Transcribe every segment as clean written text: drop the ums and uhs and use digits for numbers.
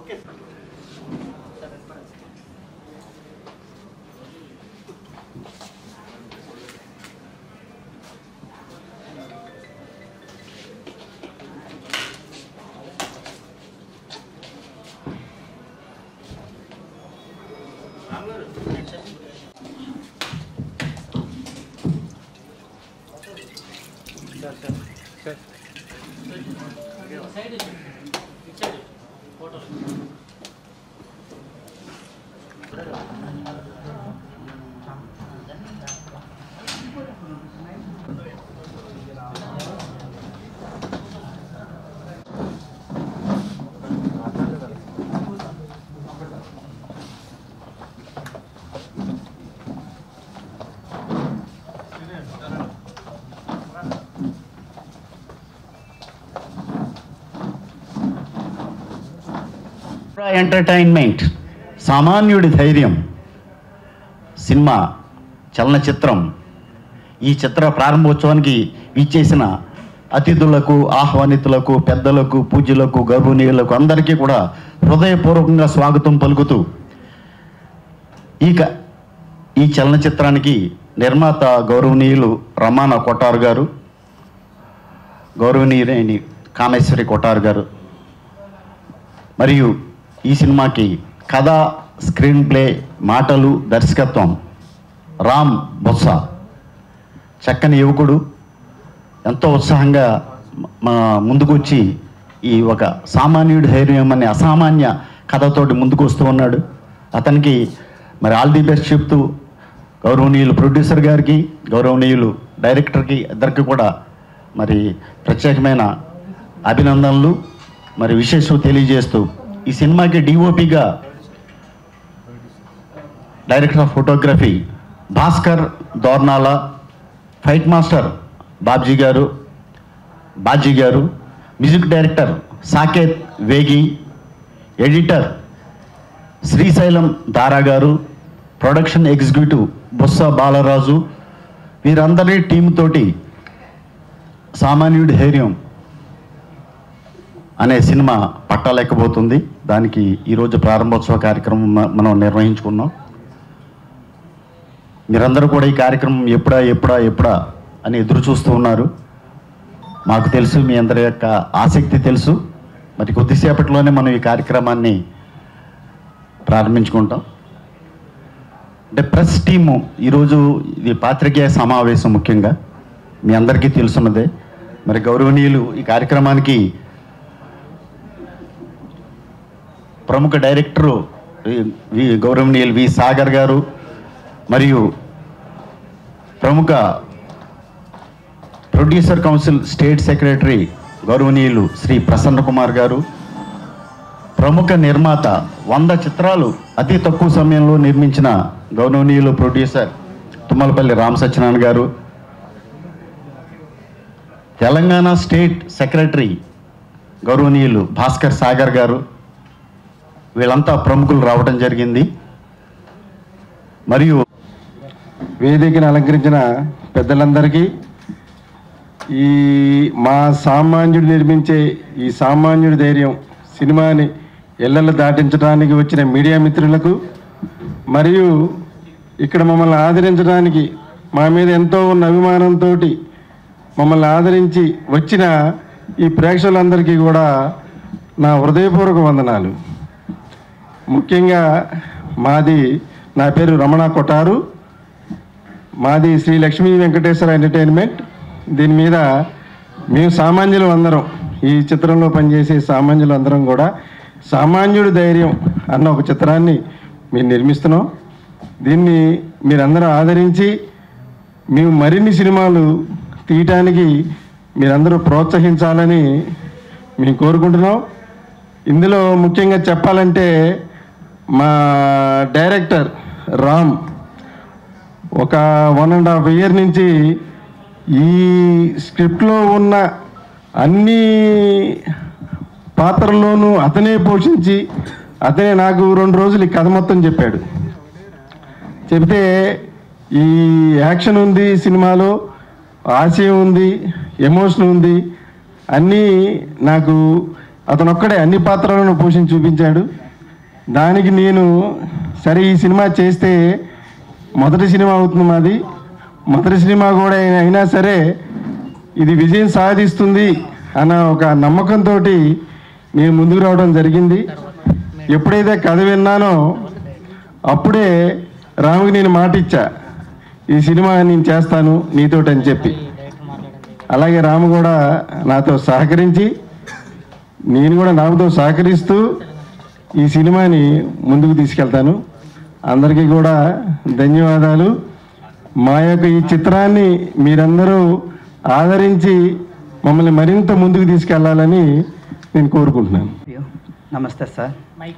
Entertainment సామాన్యుడి ధైర్యం cinema చలనచిత్రం ఈ చిత్ర ప్రారంభోత్సవానికి ఇచ్చేసిన అతిథులకు, ఆహ్వానితులకు, పెద్దలకు, పూజ్యులకు, గౌరవనీయులకు అందరికీ కూడా హృదయపూర్వకంగా స్వాగతం పలుకుతూ ఈ చలనచిత్రానికి నిర్మాత గౌరవనీయులు రమానా కొట్టారు గారు, గౌరవనీయులైన కామేశ్వరి కొట్టారు గారు, మరియు ఈ సినిమాకి కథ, స్క్రీన్ ప్లే, మాటలు, దర్శకత్వం రామ్ బొత్స. చక్కని యువకుడు ఎంతో ఉత్సాహంగా ముందుకు వచ్చి ఈ ఒక సామాన్యుడి ధైర్యం అనే అసామాన్య కథతోటి ముందుకు వస్తూ ఉన్నాడు. అతనికి మరి ఆల్ ది బెస్ట్ చెప్తూ గౌరవనీయులు ప్రొడ్యూసర్ గారికి, గౌరవనీయులు డైరెక్టర్కి ఇద్దరికి కూడా మరి ప్రత్యేకమైన అభినందనలు మరి విశేషం తెలియజేస్తూ ఈ సినిమాకి డిఓపిగా director of photography Bhaskar Dornala, fight master Baji garu, music director Saketh Vegi, editor Srisailam దారా గారు, ప్రొడక్షన్ ఎగ్జిక్యూటివ్ బొత్స బాలరాజు, వీరందరి టీమ్ తోటి సామాన్యుడి ధైర్యం అనే సినిమా పట్టాలేకపోతుంది. దానికి ఈరోజు ప్రారంభోత్సవ కార్యక్రమం మనం నిర్వహించుకున్నాం. మీరందరూ కూడా ఈ కార్యక్రమం ఎప్పుడా అని ఎదురు చూస్తూ ఉన్నారు. మాకు తెలుసు, మీ అందరి యొక్క ఆసక్తి తెలుసు. మరి కొద్దిసేపట్లోనే మనం ఈ కార్యక్రమాన్ని ప్రారంభించుకుంటాం. అంటే ప్రెస్ టీము ఈరోజు ఇది పాత్రికేయ సమావేశం, ముఖ్యంగా మీ అందరికీ తెలుసున్నదే. మరి గౌరవనీయులు ఈ కార్యక్రమానికి ప్రముఖ డైరెక్టరు గౌరవనీయులు వి సాగర్ గారు, మరియు ప్రముఖ ప్రొడ్యూసర్ కౌన్సిల్ స్టేట్ సెక్రటరీ గౌరవనీయులు శ్రీ ప్రసన్న కుమార్ గారు, ప్రముఖ నిర్మాత 100 చిత్రాలు అతి తక్కువ సమయంలో నిర్మించిన గౌరవనీయులు ప్రొడ్యూసర్ తుమ్మలపల్లి రామ్ సత్యనారాయణ గారు, తెలంగాణ స్టేట్ సెక్రటరీ గౌరవనీయులు భాస్కర్ సాగర్ గారు, వీళ్ళంతా ప్రముఖులు రావడం జరిగింది. మరియు వేదికను అలంకరించిన పెద్దలందరికీ, ఈ మా సామాన్యుడు నిర్మించే ఈ సామాన్యుడి ధైర్యం సినిమాని ఎల్లలు దాటించడానికి వచ్చిన మీడియా మిత్రులకు, మరియు ఇక్కడ మమ్మల్ని ఆదరించడానికి మా మీద ఎంతో ఉన్న అభిమానంతో మమ్మల్ని ఆదరించి వచ్చిన ఈ ప్రేక్షకులందరికీ కూడా నా హృదయపూర్వక వందనాలు. ముఖ్యంగా నా పేరు రమణ కొట్టారు, మాది శ్రీ లక్ష్మీ వెంకటేశ్వర ఎంటర్టైన్మెంట్. దీని మీద మేము సామాన్యులు అందరం, ఈ చిత్రంలో పనిచేసే సామాన్యులు అందరం కూడా సామాన్యుడి ధైర్యం అన్న ఒక చిత్రాన్ని మేము నిర్మిస్తున్నాం. దీన్ని మీరందరూ ఆదరించి మేము మరిన్ని సినిమాలు తీయటానికి మీరందరూ ప్రోత్సహించాలని మేము కోరుకుంటున్నాం. ఇందులో ముఖ్యంగా చెప్పాలంటే మా డైరెక్టర్ రామ్ ఒక 1.5 year నుంచి ఈ స్క్రిప్ట్లో ఉన్న అన్ని పాత్రల్లోనూ అతనే పోషించి అతనే నాకు 2 రోజులు ఈ కథ మొత్తం చెప్పాడు. చెప్తే ఈ యాక్షన్ ఉంది సినిమాలో, ఆశయం ఉంది, ఎమోషన్ ఉంది, అన్నీ నాకు అతను ఒక్కడే అన్ని పాత్రలను పోషించి చూపించాడు. దానికి నేను సరే ఈ సినిమా చేస్తే మొదటి సినిమా అవుతుంది మాది, మొదటి సినిమా కూడా అయినా సరే ఇది విజయం సాధిస్తుంది అన్న ఒక నమ్మకంతో నేను ముందుకు రావడం జరిగింది. ఎప్పుడైతే కథ విన్నానో అప్పుడే రాముకి నేను మాట ఇచ్చా, ఈ సినిమా నేను చేస్తాను నీతోటి అని చెప్పి. అలాగే రాము కూడా నాతో సహకరించి, నేను కూడా రాముతో సహకరిస్తూ ఈ సినిమాని ముందుకు తీసుకెళ్తాను. అందరికీ కూడా ధన్యవాదాలు. మా యొక్క ఈ చిత్రాన్ని మీరందరూ ఆదరించి మమ్మల్ని మరింత ముందుకు తీసుకెళ్లాలని నేను కోరుకుంటున్నాను. నమస్తే sir.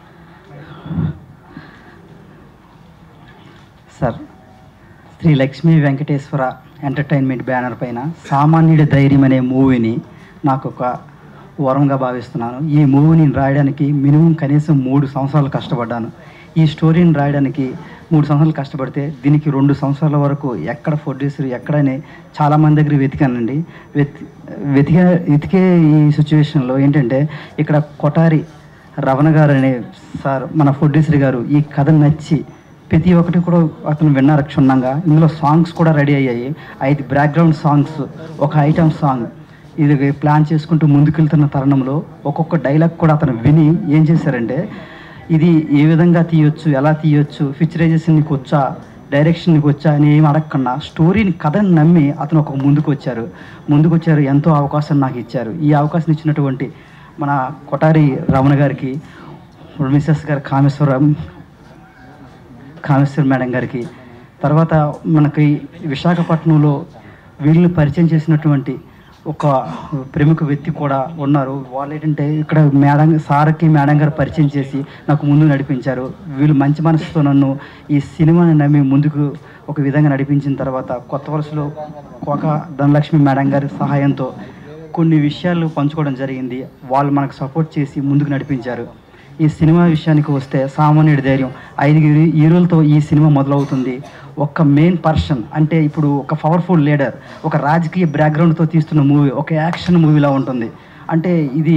Sir, Shri Lakshmi Venkateswara entertainment banner పైన సామాన్యుడి ధైర్యం అనే మూవీని నాకు ఒక వరంగా భావిస్తున్నాను. ఈ మూవీని రాయడానికి మినిమం కనీసం 3 సంవత్సరాలు కష్టపడ్డాను. ఈ స్టోరీని రాయడానికి 3 సంవత్సరాలు కష్టపడితే దీనికి 2 సంవత్సరాల వరకు ఎక్కడ ప్రొడ్యూసర్ ఎక్కడనే చాలామంది దగ్గర వెతికానండి. వెతికే ఈ సిచ్యువేషన్లో ఏంటంటే ఇక్కడ కొటారి రమణ గారు అనే సార్ మన ప్రొడ్యూసర్ గారు ఈ కథ నచ్చి ప్రతి ఒక్కటి కూడా అతను విన్నారు క్షుణ్ణంగా. ఇందులో సాంగ్స్ కూడా రెడీ అయ్యాయి. 5 బ్యాక్గ్రౌండ్ సాంగ్స్, ఒక ఐటమ్ సాంగ్. ఇది ప్లాన్ చేసుకుంటూ ముందుకెళ్తున్న తరుణంలో ఒక్కొక్క డైలాగ్ కూడా అతను విని ఏం చేశారంటే ఇది ఏ విధంగా తీయొచ్చు, ఎలా తీయొచ్చు, పిక్చరైజేషన్ నీకు వచ్చా, డైరెక్షన్ నీకు వచ్చా అని ఏమి అడగకుండా స్టోరీని కథని నమ్మి అతను ఒక ముందుకు వచ్చారు. ఎంతో అవకాశం నాకు ఇచ్చారు. ఈ అవకాశం ఇచ్చినటువంటి మన కొటారి రమణ గారికి, మిస్సెస్ గారు కామేశ్వర్ మేడం గారికి, తర్వాత మనకి విశాఖపట్నంలో వీళ్ళని పరిచయం చేసినటువంటి ఒక ప్రముఖ వ్యక్తి కూడా ఉన్నారు. వాళ్ళు ఏంటంటే ఇక్కడ సార్కి మేడం గారు పరిచయం చేసి నాకు ముందు నడిపించారు. వీళ్ళు మంచి మనసుతో నన్ను ఈ సినిమాని నమ్మి ముందుకు ఒక విధంగా నడిపించిన తర్వాత కొత్త వలసలో కోక ధనలక్ష్మి మేడం గారి సహాయంతో కొన్ని విషయాలు పంచుకోవడం జరిగింది. వాళ్ళు మనకు సపోర్ట్ చేసి ముందుకు నడిపించారు. ఈ సినిమా విషయానికి వస్తే సామాన్యుడి ధైర్యం 5 హీరోలతో ఈ సినిమా మొదలవుతుంది. ఒక మెయిన్ పర్సన్ అంటే ఇప్పుడు ఒక పవర్ఫుల్ లీడర్, ఒక రాజకీయ బ్యాక్గ్రౌండ్తో తీస్తున్న మూవీ, ఒక యాక్షన్ మూవీలా ఉంటుంది. అంటే ఇది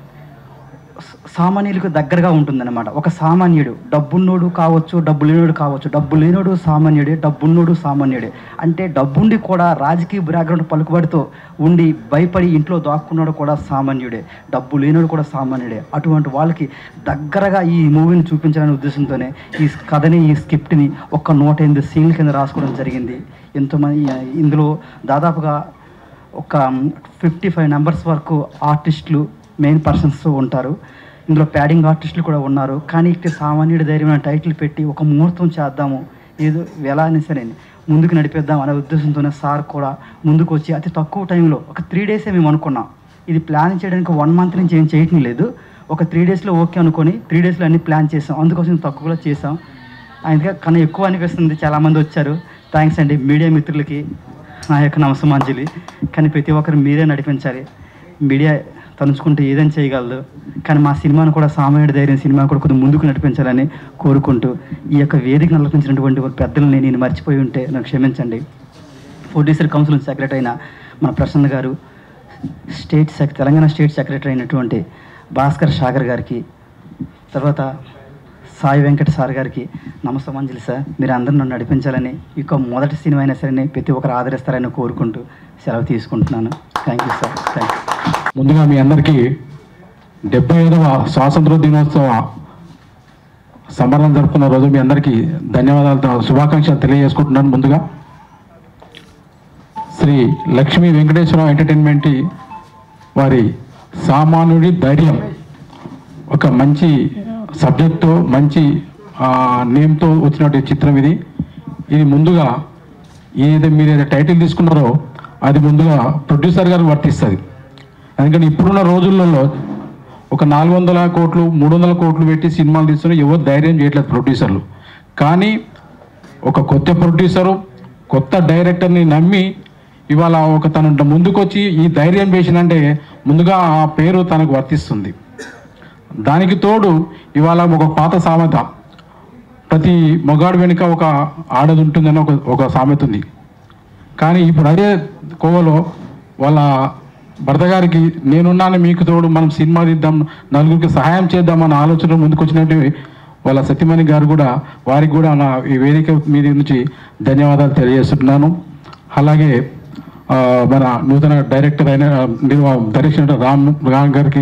సామాన్యులకు దగ్గరగా ఉంటుందన్నమాట. ఒక సామాన్యుడు డబ్బున్నోడు కావచ్చు, డబ్బు లేనోడు కావచ్చు, డబ్బు లేనోడు సామాన్యుడే, డబ్బున్నోడు సామాన్యుడే. అంటే డబ్బుండి కూడా రాజకీయ బ్యాక్గ్రౌండ్ పలుకుబడితో ఉండి భయపడి ఇంట్లో దాక్కున్నాడు కూడా సామాన్యుడే, డబ్బు లేనోడు కూడా సామాన్యుడే. అటువంటి వాళ్ళకి దగ్గరగా ఈ మూవీని చూపించాలనే ఉద్దేశంతోనే ఈ కథని, ఈ స్క్రిప్ట్ని ఒక 108 సీన్ల కింద రాసుకోవడం జరిగింది. ఎంతోమంది ఇందులో దాదాపుగా ఒక 55 మెంబర్స్ వరకు ఆర్టిస్టులు, మెయిన్ పర్సన్స్ ఉంటారు. ఇందులో ప్యాడింగ్ ఆర్టిస్టులు కూడా ఉన్నారు. కానీ ఇక్కడ సామాన్యుడి ధైర్యమైన టైటిల్ పెట్టి ఒక ముహూర్తం చేద్దాము, ఏదో ఎలా అని సరే ముందుకు నడిపేద్దాం అనే ఉద్దేశంతోనే సార్ కూడా ముందుకు వచ్చి అతి తక్కువ టైంలో ఒక 3 డేసే మేము అనుకున్నాం. ఇది ప్లాన్ చేయడానికి 1 మంత్ నుంచి ఏం చేయటం లేదు. ఒక 3 డేస్లో ఓకే అనుకొని 3 డేస్లో అన్ని ప్లాన్ చేసాం. అందుకోసం తక్కువలో చేసాం. అందుకే కన్నా ఎక్కువ అనిపిస్తుంది. చాలామంది వచ్చారు. థ్యాంక్స్ అండి. మీడియా మిత్రులకి నా యొక్క నమస్సమాంజలి. కానీ ప్రతి ఒక్కరు మీరే నడిపించాలి. మీడియా తలుచుకుంటే ఏదైనా చేయగలదు. కానీ మా సినిమాను కూడా సామాన్యుడి ధైర్యం సినిమా కూడా కొద్దిగా ముందుకు నడిపించాలని కోరుకుంటూ ఈ యొక్క వేదిక నడిపించినటువంటి పెద్దలని నేను మర్చిపోయి ఉంటే నాకు క్షమించండి. ప్రొడ్యూసర్ కౌన్సిల్ సెక్రటరీ అయిన మన ప్రసన్న గారు, తెలంగాణ స్టేట్ సెక్రటరీ అయినటువంటి భాస్కర్ సాగర్ గారికి, తర్వాత సాయి వెంకట సార్ గారికి నమస్సమాంజలి. సార్, మీరు అందరూ నన్ను నడిపించాలని, ఇక మొదటి సినిమా అయినా సరే ప్రతి ఒక్కరు ఆదరిస్తారని కోరుకుంటూ సెలవు తీసుకుంటున్నాను. Thank you sir. Thank you. ముందుగా మీ అందరికీ 75వ స్వాతంత్ర దినోత్సవ సంబరాలు జరుపుకున్న రోజు మీ అందరికీ ధన్యవాదాలతో శుభాకాంక్షలు తెలియజేసుకుంటున్నాను. ముందుగా శ్రీ లక్ష్మీ వెంకటేశ్వర ఎంటర్టైన్మెంట్ వారి సామాన్యుడి ధైర్యం ఒక మంచి సబ్జెక్ట్తో, మంచి నేమ్తో వచ్చినటువంటి చిత్రం ఇది. ఇది ముందుగా ఏదైతే మీరు ఏదైతే టైటిల్ తీసుకున్నారో అది ముందుగా ప్రొడ్యూసర్ గారు వర్తిస్తుంది. ఎందుకంటే ఇప్పుడున్న రోజులలో ఒక 400 కోట్లు 300 కోట్లు పెట్టి సినిమాలు తీస్తున్న ఎవరు ధైర్యం చేయట్లేదు ప్రొడ్యూసర్లు. కానీ ఒక కొత్త ప్రొడ్యూసరు, కొత్త డైరెక్టర్ని నమ్మి ఇవాళ ఒక తన ముందుకొచ్చి ఈ ధైర్యం చేసినంటే ముందుగా ఆ పేరు తనకు వర్తిస్తుంది. దానికి తోడు ఇవాళ ఒక పాత సామెత, ప్రతి మగాడు వెనుక ఒక ఆడది ఉంటుందని ఒక సామెత ఉంది. కానీ ఇప్పుడు అదే కోవలో వాళ్ళ భర్త గారికి నేనున్నాను మీకు తోడు, మనం సినిమా తీద్దాం, నలుగురికి సహాయం చేద్దామన్న ఆలోచన ముందుకు వచ్చినట్టు వాళ్ళ సత్యమణి గారు కూడా, వారికి కూడా నా ఈ వేదిక మీద నుంచి ధన్యవాదాలు తెలియజేస్తున్నాను. అలాగే మన నూతన డైరెక్టర్ అయిన డైరెక్షన్ రామ్ గారికి,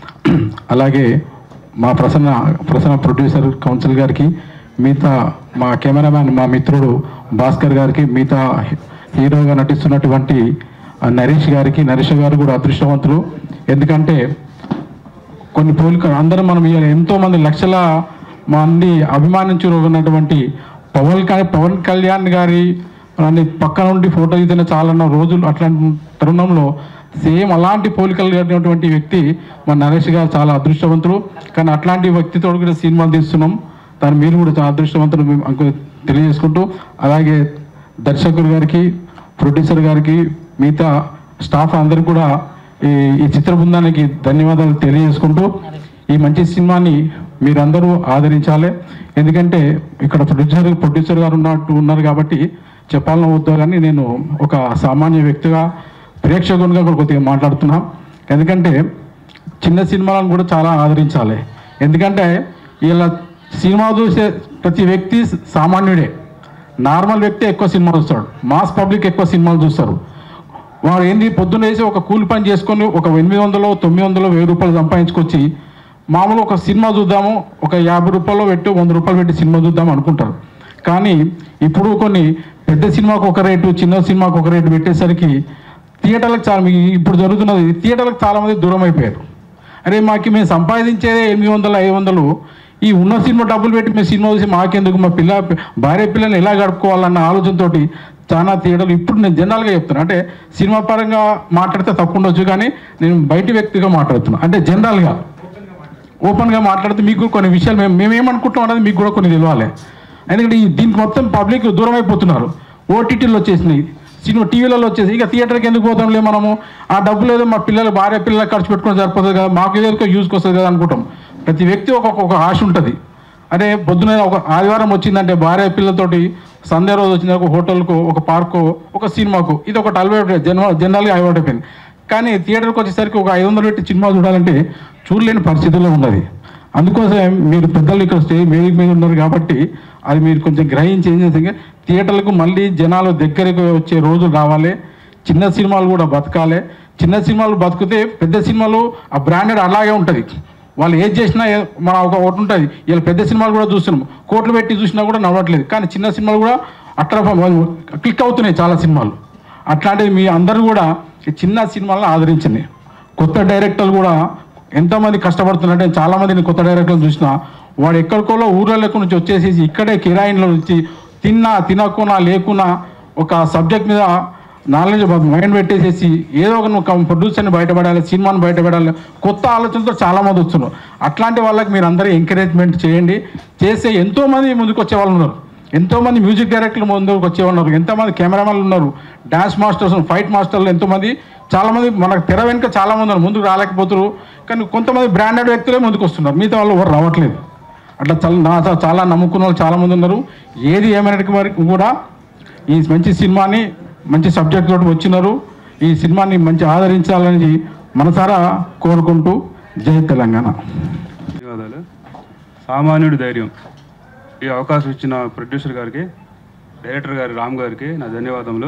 అలాగే మా ప్రసన్న ప్రొడ్యూసర్ కౌన్సిల్ గారికి, మిగతా మా కెమెరామ్యాన్ మా మిత్రుడు భాస్కర్ గారికి, మిగతా హీరోగా నటిస్తున్నటువంటి నరేష్ గారు కూడా అదృష్టవంతులు. ఎందుకంటే కొన్ని పోలికలు అందరం మనం ఎంతోమంది లక్షల మంది అభిమానించుకున్నటువంటి పవన్ కళ్యాణ్ గారి పక్కన నుండి ఫోటో తీసిన చాలా రోజులు, అట్లాంటి తరుణంలో సేమ్ అలాంటి పోలికలు కలిగినటువంటి వ్యక్తి మన నరేష్ గారు చాలా అదృష్టవంతులు. కానీ అట్లాంటి వ్యక్తితో కూడా సినిమాలు తీస్తున్నాం, దాన్ని మీరు కూడా చాలా అదృష్టవంతులు మేము తెలియజేసుకుంటూ, అలాగే దర్శకుడు గారికి, ప్రొడ్యూసర్ గారికి, మిగతా స్టాఫ్ అందరికీ కూడా ఈ చిత్ర బృందానికి ధన్యవాదాలు తెలియజేసుకుంటూ, ఈ మంచి సినిమాని మీరందరూ ఆదరించాలి. ఎందుకంటే ఇక్కడ ప్రొడ్యూసర్ గారు ఉన్నారు కాబట్టి చెప్పాలని వద్దు, కానీ నేను ఒక సామాన్య వ్యక్తిగా ప్రేక్షకునిగా కూడా కొద్దిగా మాట్లాడుతున్నా. ఎందుకంటే చిన్న సినిమాలను కూడా చాలా ఆదరించాలి. ఎందుకంటే ఇలా సినిమా చూసే ప్రతి వ్యక్తి సామాన్యుడే. నార్మల్ వ్యక్తి ఎక్కువ సినిమాలు చూస్తాడు, మాస్ పబ్లిక్ ఎక్కువ సినిమాలు చూస్తారు. వాడు ఏంది పొద్దున్న వేసి ఒక కూలి పని చేసుకొని ఒక 800, 900, 1000 రూపాయలు సంపాదించుకొచ్చి మామూలు ఒక సినిమా చూద్దాము, ఒక 50 రూపాయలు పెట్టి 100 రూపాయలు పెట్టి సినిమా చూద్దాం అనుకుంటారు. కానీ ఇప్పుడు కొన్ని పెద్ద సినిమాకు ఒక రేటు, చిన్న సినిమాకు ఒక రేటు పెట్టేసరికి థియేటర్లకు చాలా ఇప్పుడు జరుగుతున్నది, థియేటర్లకు చాలామంది దూరం అయిపోయారు. అరే మేము సంపాదించేదే 800, 500, ఈ ఉన్న సినిమా డబ్బులు పెట్టి మేము సినిమా చూసి మాకెందుకు, మా భార్య పిల్లల్ని ఎలా గడుపుకోవాలన్న ఆలోచనతో చాలా థియేటర్లు ఇప్పుడు నేను జనరల్గా చెప్తున్నాను. అంటే సినిమా పరంగా మాట్లాడితే తప్పు ఉండొచ్చు, కానీ నేను బయటి వ్యక్తిగా మాట్లాడుతున్నాను. అంటే జనరల్గా ఓపెన్గా మాట్లాడితే మీకు కొన్ని విషయాలు మేమేమనుకుంటున్నాం అనేది మీకు కూడా కొన్ని తెలియాలి. ఎందుకంటే దీనికి మొత్తం పబ్లిక్ దూరం అయిపోతున్నారు. ఓటీటీలు వచ్చేసినాయి, సినిమా టీవీలలో వచ్చేసి, ఇక థియేటర్కి ఎందుకు పోతాంలే మనము, ఆ డబ్బులు ఏదో మా భార్య పిల్లలకు ఖర్చు పెట్టుకుని సరిపోతుంది కదా, మాకు ఏదో యూజ్కి వస్తుంది కదా అనుకుంటాం. ప్రతి వ్యక్తి ఒక ఆశ ఉంటుంది. అదే పొద్దున ఒక ఆదివారం వచ్చిందంటే భార్య పిల్లలతోటి సండే రోజు వచ్చింది ఒక హోటల్కు, ఒక పార్కు, ఒక సినిమాకు, ఇది ఒకటి అలవాటు జనరల్గా అలవాటు అయిపోయింది. కానీ థియేటర్కి వచ్చేసరికి ఒక 500 పెట్టి సినిమా చూడాలంటే చూడలేని పరిస్థితుల్లో ఉన్నది. అందుకోసం మీరు పెద్దలు ఇక్కడ వేదిక మీద ఉన్నారు కాబట్టి అది మీరు కొంచెం గ్రహించి ఏం చేసి థియేటర్లకు మళ్ళీ జనాలు దగ్గరకు వచ్చే రోజులు రావాలి. చిన్న సినిమాలు కూడా బతకాలి. చిన్న సినిమాలు బతికితే పెద్ద సినిమాలు ఆ బ్రాండెడ్ అలాగే ఉంటుంది. వాళ్ళు ఏది చేసినా మన ఒకటి ఉంటుంది. ఇలా పెద్ద సినిమాలు కూడా చూస్తున్నాం, కోట్లు పెట్టి చూసినా కూడా నవ్వట్లేదు. కానీ చిన్న సినిమాలు కూడా అట్లా క్లిక్ అవుతున్నాయి చాలా సినిమాలు. అట్లాంటివి మీ అందరూ కూడా ఈ చిన్న సినిమాలను ఆదరించండి. కొత్త డైరెక్టర్లు కూడా ఎంతోమంది కష్టపడుతున్నారంటే, చాలామందిని కొత్త డైరెక్టర్లు చూసినా వాడు ఎక్కడికోలో ఊర్లకు నుంచి వచ్చేసేసి ఇక్కడే కిరాయిలో వచ్చి తినకున్నా లేకున్నా ఒక సబ్జెక్ట్ మీద నాలెడ్జ్ మైండ్ పెట్టేసేసి ఏదో ఒక ప్రొడ్యూసర్ని బయటపడాలి, సినిమాని బయటపడాలి, కొత్త ఆలోచనతో చాలామంది వస్తున్నారు. అట్లాంటి వాళ్ళకి మీరు అందరూ ఎంకరేజ్మెంట్ చేయండి. చేస్తే ఎంతోమంది ముందుకు వచ్చే వాళ్ళు ఉన్నారు, ఎంతోమంది మ్యూజిక్ డైరెక్టర్లు ముందుకు వచ్చే ఉన్నారు, ఎంతోమంది కెమెరామెన్లు ఉన్నారు, డాన్స్ మాస్టర్స్, ఫైట్ మాస్టర్లు ఎంతోమంది, చాలామంది మనకు తెర వెనుక చాలామంది ఉన్నారు, ముందుకు రాలేకపోతున్నారు. కానీ కొంతమంది బ్రాండెడ్ వ్యక్తులే ముందుకు వస్తున్నారు, మిగతా వాళ్ళు ఎవరు రావట్లేదు. అట్లా చాలా నమ్ముకున్న వాళ్ళు చాలామంది ఉన్నారు. ఏది ఏమైనటికి వరకు కూడా ఈ మంచి సినిమాని మంచి సబ్జెక్ట్ తోటి వచ్చినారు. ఈ సినిమాని మంచి ఆదరించాలని మనసారా కోరుకుంటూ జై తెలంగాణ. ధన్యవాదాలు. సామాన్యుడి ధైర్యం ఈ అవకాశం ఇచ్చిన ప్రొడ్యూసర్ గారికి, డైరెక్టర్ గారి రామ్ గారికి నా ధన్యవాదములు.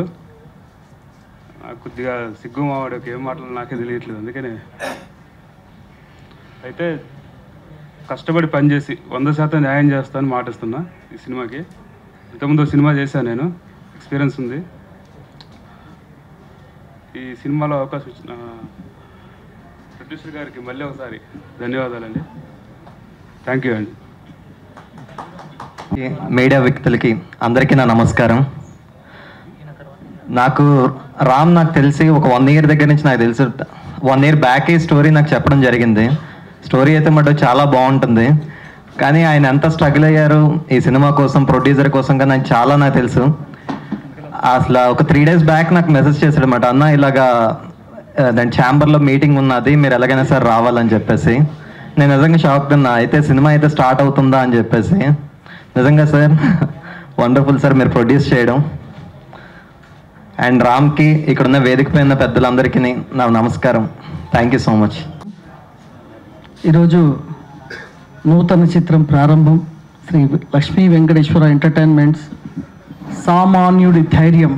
నాకు కొద్దిగా సిగ్గు మావాడికి ఏం మాటలు నాకే తెలియట్లేదు. అందుకనే అయితే కష్టపడి పనిచేసి 100% న్యాయం చేస్తానని మాటిస్తున్నా. ఈ సినిమాకి ఇంతకుముందు సినిమా చేశాను, నేను ఎక్స్పీరియన్స్ ఉంది. ఈ సినిమాలో అవకాశం ఇచ్చిన ప్రొడ్యూసర్ గారికి మళ్ళీ ఒకసారి ధన్యవాదాలండి. థ్యాంక్ యూ అండి. మీడియా వ్యక్తులకి అందరికీ నా నమస్కారం. నాకు తెలిసి ఒక 1 year దగ్గర నుంచి నాకు తెలుసు. 1 year బ్యాక్ ఈ స్టోరీ నాకు చెప్పడం జరిగింది. స్టోరీ అయితే మటు చాలా బాగుంటుంది. కానీ ఆయన ఎంత స్ట్రగుల్ అయ్యారు ఈ సినిమా కోసం, ప్రొడ్యూసర్ కోసం, కానీ నాకు తెలుసు. అసలు ఒక 3 days బ్యాక్ నాకు మెసేజ్ చేశాడు అన్నమాట, అన్న ఇలాగా దాని ఛాంబర్లో మీటింగ్ ఉన్నది, మీరు ఎలాగైనా సార్ రావాలని చెప్పేసి. నేను నిజంగా షాక్ ఉన్నా. అయితే సినిమా అయితే స్టార్ట్ అవుతుందా అని చెప్పేసి. నిజంగా సార్ వండర్ఫుల్ సార్ మీరు ప్రొడ్యూస్ చేయడం. అండ్ రామ్కి, ఇక్కడున్న వేదిక పైన పెద్దలందరికీ నా నమస్కారం. Thank you so much. ఈరోజు నూతన చిత్రం ప్రారంభం. శ్రీ లక్ష్మీ వెంకటేశ్వర ఎంటర్టైన్మెంట్స్ సామాన్యుడి ధైర్యం.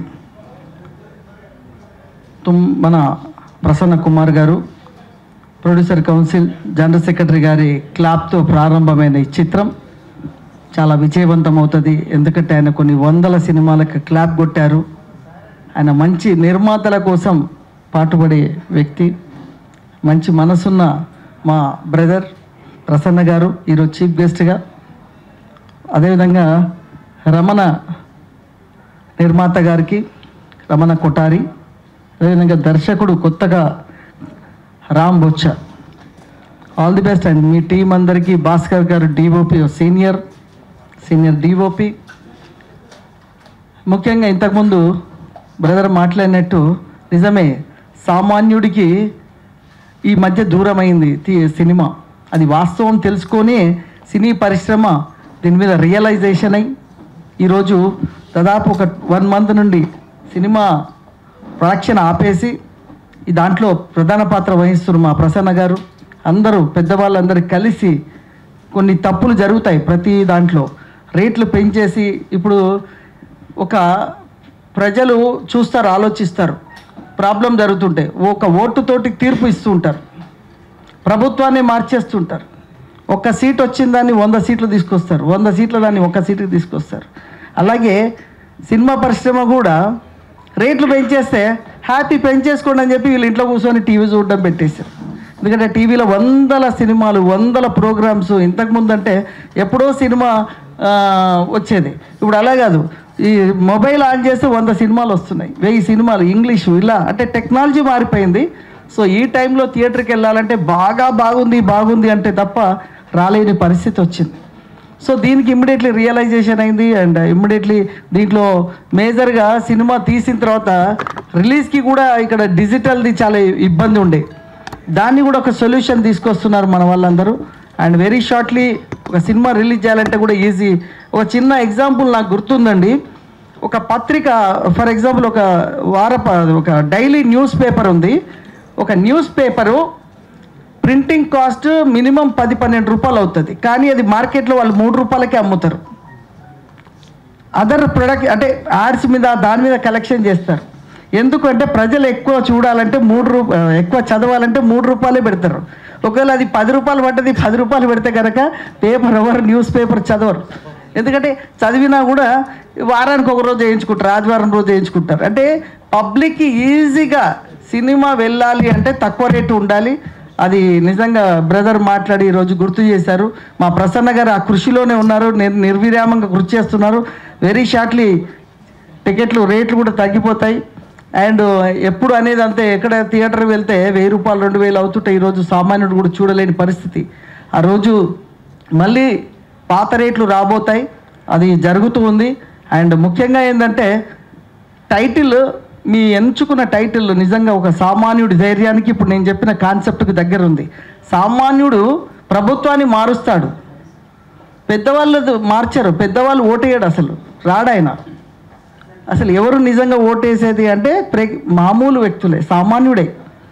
మన ప్రసన్న కుమార్ గారు, ప్రొడ్యూసర్ కౌన్సిల్ జనరల్ సెక్రటరీ గారి క్లాప్తో ప్రారంభమైన ఈ చిత్రం చాలా విజయవంతం అవుతుంది. ఎందుకంటే ఆయన కొన్ని వందల సినిమాలకు క్లాప్ కొట్టారు. ఆయన మంచి నిర్మాతల కోసం పాటుపడే వ్యక్తి, మంచి మనసున్న మా బ్రదర్ ప్రసన్న గారు ఈరోజు చీఫ్ గెస్ట్గా. అదేవిధంగా రమణ నిర్మాత గారికి, రమణ కొఠారి, అదేవిధంగా దర్శకుడు కొత్తగా Ram Bochha. All the best. And మీ టీం అందరికీ భాస్కర్ గారు డిఓపి, సీనియర్ డిఓపి. ముఖ్యంగా ఇంతకుముందు బ్రదర్ మాట్లాడినట్టు నిజమే, సామాన్యుడికి ఈ మధ్య దూరమైంది సినిమా. అది వాస్తవం తెలుసుకొని సినీ పరిశ్రమ దీని మీద రియలైజేషన్ అయ్యి ఈరోజు దాదాపు ఒక 1 month నుండి సినిమా ప్రొడక్షన్ ఆపేసి ఈ దాంట్లో ప్రధాన పాత్ర వహిస్తున్నారు మా ప్రసన్న గారు. అందరూ పెద్దవాళ్ళందరూ కలిసి కొన్ని తప్పులు జరుగుతాయి ప్రతి దాంట్లో, రేట్లు పెంచేసి ఇప్పుడు ఒక ప్రజలు చూస్తారు, ఆలోచిస్తారు, ప్రాబ్లం జరుగుతుంటే ఒక ఓటుతోటి తీర్పు ఇస్తూ ఉంటారు, ప్రభుత్వాన్ని మార్చేస్తుంటారు. ఒక్క సీట్ వచ్చిన దాన్ని 100 సీట్లు తీసుకొస్తారు, 100 సీట్ల దాన్ని 1 సీటుకి తీసుకొస్తారు. అలాగే సినిమా పరిశ్రమ కూడా రేట్లు పెంచేస్తే హ్యాపీ పెంచేసుకోండి అని చెప్పి వీళ్ళు ఇంట్లో కూర్చొని టీవీ చూడడం పెట్టేశారు. ఎందుకంటే టీవీలో వందల సినిమాలు, వందల ప్రోగ్రామ్స్. ఇంతకుముందు అంటే ఎప్పుడో సినిమా వచ్చేది, ఇప్పుడు అలా కాదు. ఈ మొబైల్ ఆన్ చేస్తే 100 సినిమాలు వస్తున్నాయి, 1000 సినిమాలు ఇంగ్లీషు, ఇలా అంటే టెక్నాలజీ మారిపోయింది. సో ఈ టైంలో థియేటర్కి వెళ్ళాలంటే బాగుంది అంటే తప్ప రాలేని పరిస్థితి వచ్చింది. సో దీనికి ఇమ్మీడియట్లీ రియలైజేషన్ అయింది. అండ్ ఇమ్మీడియట్లీ దీంట్లో మేజర్గా సినిమా తీసిన తర్వాత రిలీజ్కి కూడా ఇక్కడ డిజిటల్ది చాలా ఇబ్బంది ఉండే, దాన్ని కూడా ఒక సొల్యూషన్ తీసుకొస్తున్నారు మన వాళ్ళందరూ. అండ్ వెరీ షార్ట్లీ ఒక సినిమా రిలీజ్ చేయాలంటే కూడా ఈజీ. ఒక చిన్న ఎగ్జాంపుల్ నాకు గుర్తుందండి. ఒక పత్రిక, ఫర్ ఎగ్జాంపుల్ ఒక డైలీ న్యూస్ పేపర్ ఉంది. ఒక news paper printing cost minimum 10-12 రూపాయలు అవుతుంది, కానీ అది మార్కెట్లో వాళ్ళు 3 రూపాయలకే అమ్ముతారు. అదర్ ప్రొడక్ట్ అంటే యాడ్స్ మీద దాని మీద కలెక్షన్ చేస్తారు. ఎందుకంటే ప్రజలు ఎక్కువ చూడాలంటే ఎక్కువ చదవాలంటే 3 రూపాయలే పెడతారు. ఒకవేళ అది 10 రూపాయలు పడ్డది, 10 రూపాయలు పెడితే కనుక న్యూస్ పేపర్ చదవరు. ఎందుకంటే చదివినా కూడా వారానికి ఒక రోజు వేయించుకుంటారు, ఆదివారం రోజు వేయించుకుంటారు. అంటే పబ్లిక్కి ఈజీగా సినిమా వెళ్ళాలి అంటే తక్కువ రేటు ఉండాలి. అది నిజంగా బ్రదర్ మాట్లాడి ఈరోజు గుర్తు చేశారు. మా ప్రసన్న గారు ఆ కృషిలోనే ఉన్నారు, నిర్విరామంగా కృషి చేస్తున్నారు. వెరీ షార్ట్లీ టికెట్లు రేట్లు కూడా తగ్గిపోతాయి. అండ్ ఎప్పుడు అనేది అంతే, ఎక్కడ థియేటర్ వెళ్తే 1000 రూపాయలు 2000 అవుతుంటాయి. ఈరోజు సామాన్యుడు కూడా చూడలేని పరిస్థితి. ఆ రోజు మళ్ళీ పాత రేట్లు రాబోతాయి, అది జరుగుతూ ఉంది. అండ్ ముఖ్యంగా ఏంటంటే టైటిల్, మీ ఎంచుకున్న టైటిల్ నిజంగా ఒక సామాన్యుడి ధైర్యానికి ఇప్పుడు నేను చెప్పిన కాన్సెప్ట్కి దగ్గర ఉంది. సామాన్యుడు ప్రభుత్వాన్ని మారుస్తాడు, పెద్దవాళ్ళు మార్చరు. పెద్దవాళ్ళు ఓటేయడు, అసలు రాడాయన. అసలు ఎవరు నిజంగా ఓటేసేది అంటే మామూలు వ్యక్తులే, సామాన్యుడే.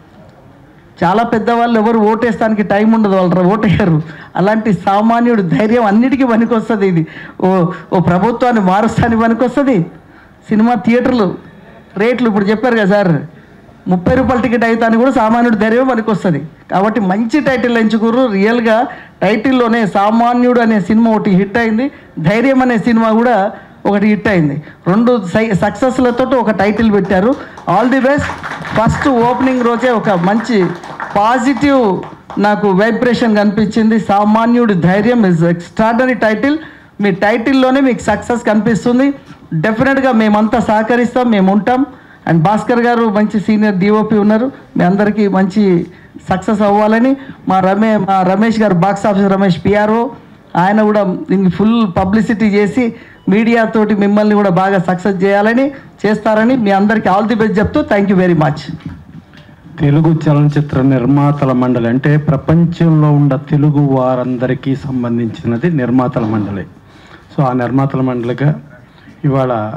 చాలా పెద్దవాళ్ళు ఎవరు ఓటేస్తానికి టైం ఉండదు, వాళ్ళు ఓటేయరు. అలాంటి సామాన్యుడు ధైర్యం అన్నిటికీ పనికొస్తుంది. ఇది ఓ ప్రభుత్వాన్ని మారుస్తానికి పనికొస్తుంది. సినిమా థియేటర్లు రేట్లు ఇప్పుడు చెప్పారు కదా సార్, 30 రూపాయల టికెట్ అవుతాను కూడా సామాన్యుడు ధైర్యం పనికొస్తుంది. కాబట్టి మంచి టైటిల్ ఎంచుకోరు. రియల్గా టైటిల్లోనే సామాన్యుడు అనే సినిమా ఒకటి హిట్ అయింది, ధైర్యం అనే సినిమా కూడా ఒకటి హిట్ అయింది. 2 సక్సెస్లతో ఒక టైటిల్ పెట్టారు. All the best. First opening రోజే ఒక మంచి పాజిటివ్ నాకు వైబ్రేషన్ కనిపించింది. సామాన్యుడి ధైర్యం ఇస్ ఎక్స్ట్రాడనరీ టైటిల్. మీ టైటిల్లోనే మీకు సక్సెస్ కనిపిస్తుంది. డెఫినెట్గా మేమంతా సహకరిస్తాం, మేము ఉంటాం. అండ్ భాస్కర్ గారు మంచి సీనియర్ డిఓపి ఉన్నారు, మీ అందరికీ మంచి సక్సెస్ అవ్వాలని. మా రమేష్ గారు, బాక్స్ ఆఫీస్ రమేష్ పిఆర్ఓ, ఆయన కూడా దీనికి ఫుల్ పబ్లిసిటీ చేసి మీడియాతోటి మిమ్మల్ని కూడా బాగా సక్సెస్ చేస్తారని మీ అందరికీ ఆల్ ది బెస్ట్ చెప్తూ thank you very much. Telugu చలనచిత్ర నిర్మాతల మండలి అంటే ప్రపంచంలో ఉన్న తెలుగు వారందరికీ సంబంధించినది నిర్మాతల మండలి. సో ఆ నిర్మాతల మండలిగా ఇవాళ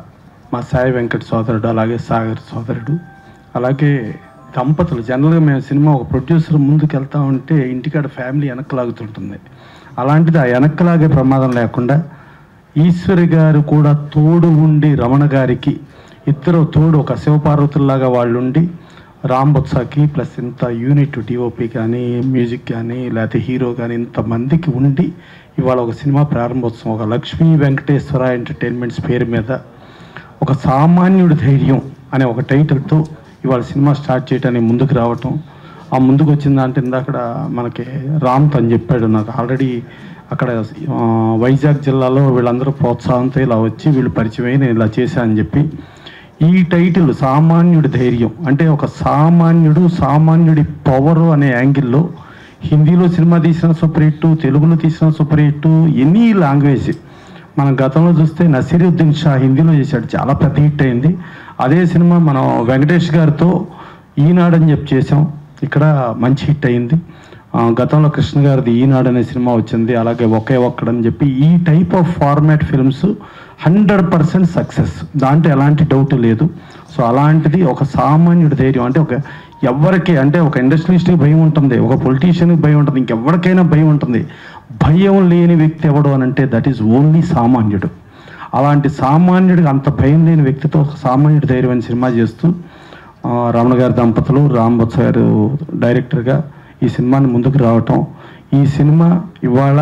మా సాయి వెంకట్ సోదరుడు, అలాగే సాగర్ సోదరుడు, అలాగే దంపతులు. జనరల్గా మేము సినిమా ఒక ప్రొడ్యూసర్ ముందుకు వెళ్తా ఉంటే ఇంటికాడ ఫ్యామిలీ వెనక్కి అలాంటిది ఆ వెనక్కి ప్రమాదం లేకుండా ఈశ్వరి గారు కూడా తోడు ఉండి రమణ గారికి ఇద్దరు తోడు ఒక శివపార్వతుల్లాగా వాళ్ళు ఉండి రామ్ బొత్సాకి ప్లస్ ఇంత యూనిట్ డిఓపి కానీ మ్యూజిక్ కానీ లేకపోతే హీరో కానీ ఇంతమందికి ఉండి ఇవాళ ఒక సినిమా ప్రారంభోత్సవం ఒక లక్ష్మీ వెంకటేశ్వర ఎంటర్టైన్మెంట్స్ పేరు మీద ఒక సామాన్యుడి ధైర్యం అనే ఒక టైటిల్తో ఇవాళ సినిమా స్టార్ట్ చేయడానికి ముందుకు రావటం. ఆ ముందుకు వచ్చిందంటే ఇందాక మనకి రామ్ అని చెప్పాడు, నాకు ఆల్రెడీ అక్కడ వైజాగ్ జిల్లాలో వీళ్ళందరూ ప్రోత్సాహంతో ఇలా వచ్చి వీళ్ళు పరిచయమై నేను ఇలా చేశానని చెప్పి ఈ టైటిల్ సామాన్యుడి ధైర్యం అంటే ఒక సామాన్యుడి పవరు అనే యాంగిల్లో హిందీలో సినిమా తీసిన సూపర్ హిట్, తెలుగులో తీసిన సూపర్ హిట్, ఎనీ లాంగ్వేజ్. మనం గతంలో చూస్తే నసీరుద్దీన్ షా హిందీలో చేశాడు, చాలా పెద్ద హిట్ అయింది. అదే సినిమా మనం వెంకటేష్ గారితో ఈనాడని చెప్పి చేసాం, ఇక్కడ మంచి హిట్ అయింది. గతంలో కృష్ణ గారిది ఈనాడు అనే సినిమా వచ్చింది, అలాగే ఒకే ఒక్కడని చెప్పి ఈ type of format films 100% success, దాంట్లో ఎలాంటి డౌట్ లేదు. సో అలాంటిది ఒక సామాన్యుడి ధైర్యం అంటే ఒక ఎవరికి అంటే ఒక ఇండస్ట్రియలిస్ట్కి భయం ఉంటుంది, ఒక పొలిటీషియన్కి భయం ఉంటుంది, ఇంకెవరికైనా భయం ఉంటుంది. భయం లేని వ్యక్తి ఎవడు అని అంటే దట్ ఈజ్ ఓన్లీ సామాన్యుడు. అలాంటి సామాన్యుడికి అంత భయం లేని వ్యక్తితో ఒక సామాన్యుడి ధైర్యం అని సినిమా చేస్తూ రమణ గారి దంపతులు రామ్ బొత్స గారు డైరెక్టర్గా ఈ సినిమాని ముందుకు రావటం. ఈ సినిమా ఇవాళ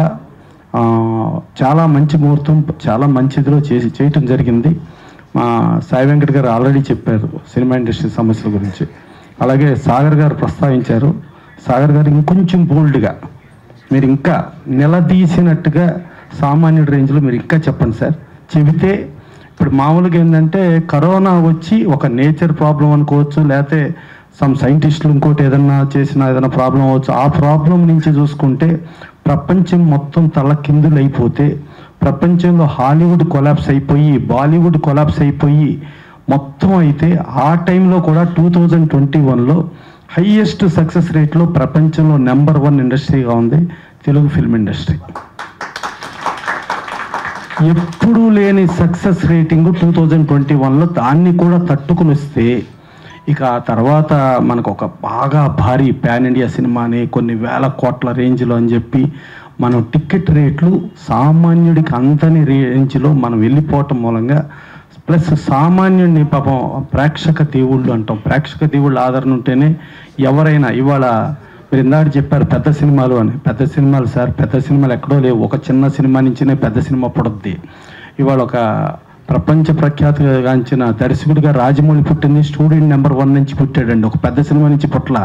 చాలా మంచి ముహూర్తం, చాలా మంచిదిలో చేయటం జరిగింది. మా సాయి వెంకట్ గారు ఆల్రెడీ చెప్పారు సినిమా ఇండస్ట్రీ సమస్యల గురించి, అలాగే సాగర్ గారు ప్రస్తావించారు. సాగర్ గారు ఇంకొంచెం బోల్డ్గా మీరు ఇంకా నిలదీసినట్టుగా సామాన్యుడి రేంజ్లో మీరు ఇంకా చెప్పండి సార్. చెబితే ఇప్పుడు మామూలుగా ఏంటంటే కరోనా వచ్చి ఒక నేచర్ ప్రాబ్లం అనుకోవచ్చు, లేకపోతే సైంటిస్టులు ఇంకోటి ఏదన్నా ఏదైనా ప్రాబ్లం అవ్వచ్చు. ఆ ప్రాబ్లం నుంచి చూసుకుంటే ప్రపంచం మొత్తం తలకిందులు అయిపోతే, ప్రపంచంలో హాలీవుడ్ కొలాప్స్ అయిపోయి, బాలీవుడ్ కొలాప్స్ అయిపోయి మొత్తం అయితే ఆ టైంలో కూడా 2021లో హైయెస్ట్ సక్సెస్ రేట్లో ప్రపంచంలో నెంబర్ 1 ఇండస్ట్రీగా ఉంది తెలుగు ఫిల్మ్ ఇండస్ట్రీ. ఎప్పుడూ లేని సక్సెస్ రేటింగ్ 2021లో, దాన్ని కూడా తట్టుకుని వస్తే ఇక ఆ తర్వాత మనకు ఒక బాగా భారీ పాన్ ఇండియా సినిమాని కొన్ని వేల కోట్ల రేంజ్లో అని చెప్పి మనం టికెట్ రేట్లు సామాన్యుడికి అంతని రేంజ్లో మనం వెళ్ళిపోవటం మూలంగా, ప్లస్ సామాన్యుడిని పాపం ప్రేక్షక దేవుళ్ళు అంటాం, ప్రేక్షక దేవుళ్ళ ఆదరణ ఉంటేనే ఎవరైనా. ఇవాళ మీరు ఇందాక చెప్పారు పెద్ద సినిమాలు అని, పెద్ద సినిమాలు సార్, పెద్ద సినిమాలు ఎక్కడో లేవు, ఒక చిన్న సినిమా నుంచినే పెద్ద సినిమా పుడుద్ది. ఇవాళ ఒక ప్రపంచ ప్రఖ్యాతిగాంచిన దర్శకుడిగా రాజమౌళి పుట్టింది స్టూడెంట్ నెంబర్ 1 నుంచి పుట్టాడండి, ఒక పెద్ద సినిమా నుంచి పుట్ల.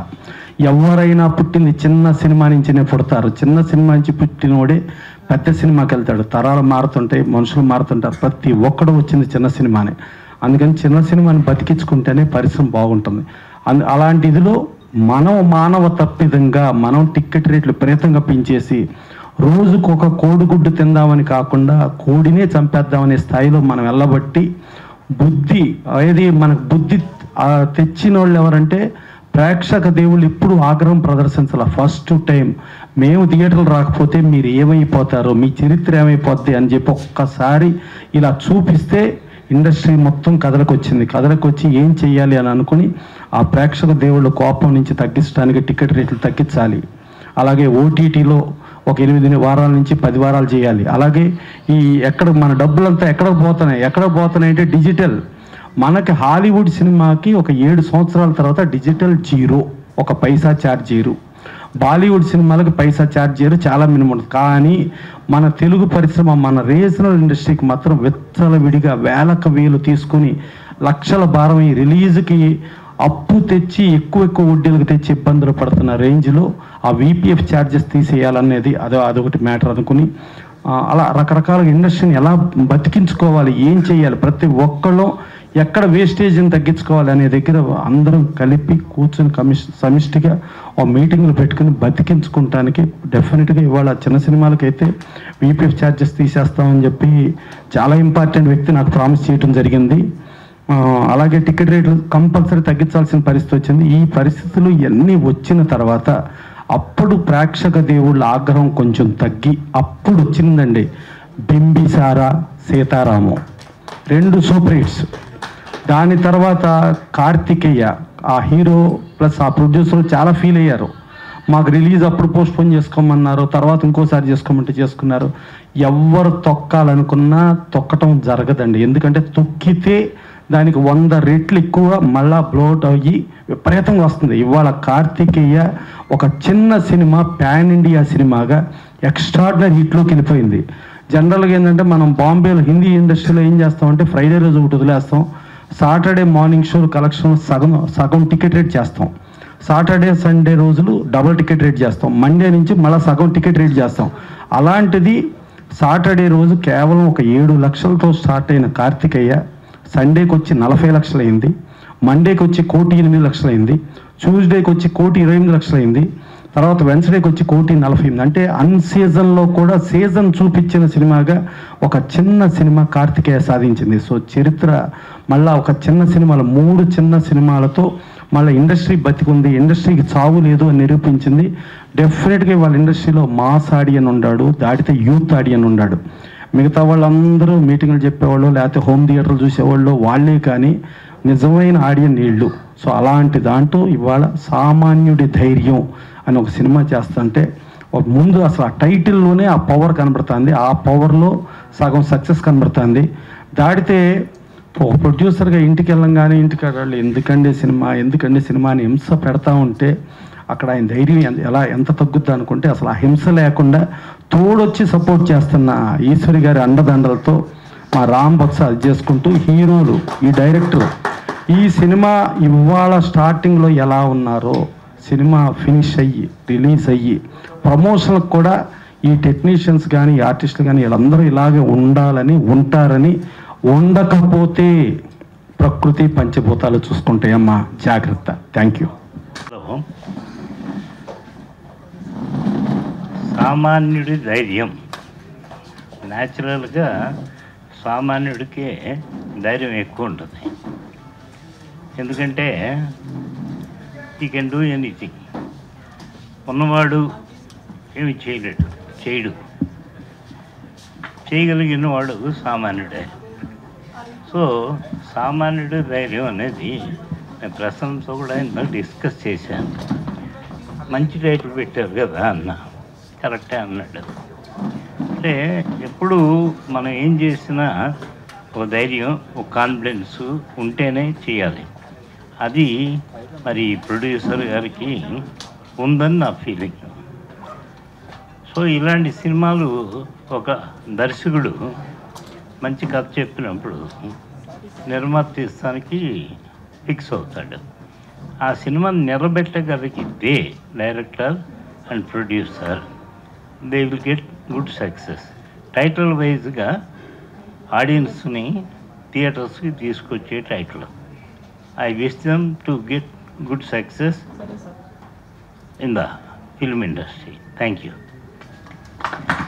ఎవరైనా పుట్టింది చిన్న సినిమా నుంచినే పుడతారు, చిన్న సినిమా నుంచి పుట్టినోడే పెద్ద సినిమాకి వెళ్తాడు. తరాలు మారుతుంటాయి, మనుషులు మారుతుంటారు, ప్రతి ఒక్కడు వచ్చింది చిన్న సినిమానే. అందుకని చిన్న సినిమాని బతికించుకుంటేనే పరిశ్రమ బాగుంటుంది. అలాంటి ఇదిలో మనం మానవ తప్పిదంగా మనం టికెట్ రేట్లు విపరీతంగా పెంచేసి రోజుకొక కోడిగుడ్డు తిందామని కాకుండా కోడినే చంపేద్దామనే స్థాయిలో మనం వెళ్ళబట్టి బుద్ధి ఏది మనకు బుద్ధి తెచ్చిన వాళ్ళు ఎవరంటే ప్రేక్షక దేవుళ్ళు ఇప్పుడు ఆగ్రహం ప్రదర్శించాల. ఫస్ట్ టైం మేము థియేటర్లు రాకపోతే మీరు ఏమైపోతారో, మీ చరిత్ర ఏమైపోద్ది అని చెప్పి ఒక్కసారి ఇలా చూపిస్తే ఇండస్ట్రీ మొత్తం కథలకు వచ్చింది. కథలకు వచ్చి ఏం చెయ్యాలి అని అనుకుని ఆ ప్రేక్షక దేవుళ్ళ కోపం నుంచి తగ్గించడానికి టికెట్ రేట్లు తగ్గించాలి. అలాగే ఓటీటీలో ఒక 8 వారాల నుంచి 10 వారాలు చేయాలి. అలాగే ఈ ఎక్కడ మన డబ్బులంతా ఎక్కడ పోతున్నాయి అంటే డిజిటల్. మనకి హాలీవుడ్ సినిమాకి ఒక 7 సంవత్సరాల తర్వాత డిజిటల్ 0, 1 పైసా ఛార్జ్ చేయరు. బాలీవుడ్ సినిమాలకు పైసా ఛార్జ్ చేయరు, చాలా మినిమం ఉంటుంది. కానీ మన తెలుగు పరిశ్రమ, మన రీజనల్ ఇండస్ట్రీకి మాత్రం విచ్చలవిడిగా వేలు తీసుకుని లక్షల భారం ఈ రిలీజ్కి అప్పు తెచ్చి ఎక్కువ వడ్డీలకు తెచ్చి ఇబ్బందులు పడుతున్న రేంజ్లో ఆ VPF ఛార్జెస్ తీసేయాలనేది అదొకటి మ్యాటర్ అనుకుని అలా రకరకాలుగా ఇండస్ట్రీని ఎలా బతికించుకోవాలి, ఏం చేయాలి, ప్రతి ఒక్కళ్ళు ఎక్కడ వేస్టేజ్ని తగ్గించుకోవాలి అనే దగ్గర అందరం కలిపి కూర్చొని సమిష్టిగా ఒక మీటింగ్లు పెట్టుకుని బతికించుకుంటానికి డెఫినెట్గా ఇవాళ చిన్న సినిమాలకైతే VPF ఛార్జెస్ తీసేస్తామని చెప్పి చాలా ఇంపార్టెంట్ వ్యక్తి నాకు ప్రామిస్ చేయడం జరిగింది. అలాగే టికెట్ రేట్లు కంపల్సరీ తగ్గించాల్సిన పరిస్థితి వచ్చింది. ఈ పరిస్థితులు ఇవన్నీ వచ్చిన తర్వాత అప్పుడు ప్రేక్షక దేవుళ్ళ ఆగ్రహం కొంచెం తగ్గి అప్పుడు వచ్చిందండి బింబిసారా, సీతారామం, 2 సూపర్ హిట్స్. దాని తర్వాత కార్తికేయ ఆ హీరో ప్లస్ ఆ ప్రొడ్యూసర్ చాలా ఫీల్ అయ్యారు. మాకు రిలీజ్ అప్పుడు పోస్ట్పోన్ చేసుకోమన్నారు, తర్వాత ఇంకోసారి చేసుకోమంటే చేసుకున్నారు. ఎవరు తొక్కాలనుకున్నా తొక్కటం జరగదండి. ఎందుకంటే తొక్కితే దానికి 100 రెట్లు ఎక్కువ మళ్ళా బ్లోట్ అయ్యి విపరీతంగా వస్తుంది. ఇవాళ కార్తికేయ ఒక చిన్న సినిమా పాన్ ఇండియా సినిమాగా ఎక్స్ట్రాడినరీ హిట్లోకి వెళ్ళిపోయింది. జనరల్గా ఏంటంటే మనం బాంబేలో హిందీ ఇండస్ట్రీలో ఏం చేస్తామంటే ఫ్రైడే రోజు ఒకటి వదిలేస్తాం, సాటర్డే మార్నింగ్ షో కలెక్షన్ సగం టికెట్ రేట్ చేస్తాం, సాటర్డే సండే రోజులు డబుల్ టికెట్ రేట్ చేస్తాం, మండే నుంచి మళ్ళీ సగం టికెట్ రేట్ చేస్తాం. అలాంటిది సాటర్డే రోజు కేవలం ఒక 7 లక్షలతో స్టార్ట్ అయిన కార్తికేయ సండేకి వచ్చి 40 లక్షలు అయింది, మండేకి వచ్చి 1,08,00,000 అయింది, ట్యూస్డేకి వచ్చి 1,28,00,000 అయింది, తర్వాత వెన్స్డేకి వచ్చి 1,48,00,000. అంటే అన్ సీజన్లో కూడా సీజన్ చూపించిన సినిమాగా ఒక చిన్న సినిమా కార్తికేయ సాధించింది. సో చరిత్ర మళ్ళీ ఒక చిన్న సినిమాలు 3 చిన్న సినిమాలతో మళ్ళీ ఇండస్ట్రీ బతికుంది, ఇండస్ట్రీకి చావు లేదు అని నిరూపించింది. డెఫినెట్గా వాళ్ళ ఇండస్ట్రీలో మాస్ ఆడియన్ ఉన్నాడు, దాటితే యూత్ ఆడియన్ ఉన్నాడు. మిగతా వాళ్ళందరూ మీటింగ్లు చెప్పేవాళ్ళు లేకపోతే హోమ్ థియేటర్లు చూసేవాళ్ళు వాళ్ళే, కానీ నిజమైన ఆడియన్ వీళ్ళు. సో అలాంటి దాంట్లో ఇవాళ సామాన్యుడి ధైర్యం అని ఒక సినిమా చేస్తుంటే ముందు అసలు ఆ టైటిల్లోనే ఆ పవర్ కనబడుతుంది, ఆ పవర్లో సగం సక్సెస్ కనబడుతుంది. దాటితే ఒక ప్రొడ్యూసర్గా ఇంటికి వెళ్ళంగానే ఇంటికి వాళ్ళు ఎందుకండి సినిమా అని హింస పెడతా ఉంటే అక్కడ ఆయన ధైర్యం ఎంత తగ్గుద్ది అనుకుంటే అసలు ఆ హింస లేకుండా తోడొచ్చి సపోర్ట్ చేస్తున్న ఈశ్వరి గారి అండదండలతో మా రామ్ బక్స అది చేసుకుంటూ హీరోలు ఈ డైరెక్టర్ ఈ సినిమా ఇవాళ స్టార్టింగ్లో ఎలా ఉన్నారో సినిమా ఫినిష్ అయ్యి రిలీజ్ అయ్యి ప్రమోషన్లకు కూడా ఈ టెక్నీషియన్స్ కానీ ఈ ఆర్టిస్టులు కానీ వీళ్ళందరూ ఇలాగే ఉండాలని ఉంటారని, ఉండకపోతే ప్రకృతి పంచభూతాలు చూసుకుంటాయమ్మా, జాగ్రత్త. Thank you. సామాన్యుడి ధైర్యం. న్యాచురల్గా సామాన్యుడికే ధైర్యం ఎక్కువ ఉంటుంది. ఎందుకంటే ఈ కెన్ డూ ఎనీథింగ్. ఉన్నవాడు ఏమి చేయడు, చేయగలిగిన వాడు సామాన్యుడే. సో సామాన్యుడి ధైర్యం అనేది నేను ప్రశ్నతో కూడా ఇంత డిస్కస్ చేశాను. మంచి టైటిల్ పెట్టారు కదా అన్న, కరెక్టే అన్నాడు. అంటే ఎప్పుడు మనం ఏం చేసినా ఒక ధైర్యం, ఒక కాన్ఫిడెన్స్ ఉంటేనే చేయాలి. అది మరి ప్రొడ్యూసర్ గారికి ఉందని నా ఫీలింగ్. సో ఇలాంటి సినిమాలు ఒక దర్శకుడు మంచి కథ చెప్పినప్పుడు నిర్మాత తీస్తానికి ఫిక్స్ అవుతాడు. ఆ సినిమాని నిలబెట్టగలిగితే director and producer they will get good success. Title వైజ్గా ఆడియన్స్ని థియేటర్స్కి తీసుకొచ్చే title. I wish them to get good success in the film industry. Thank you.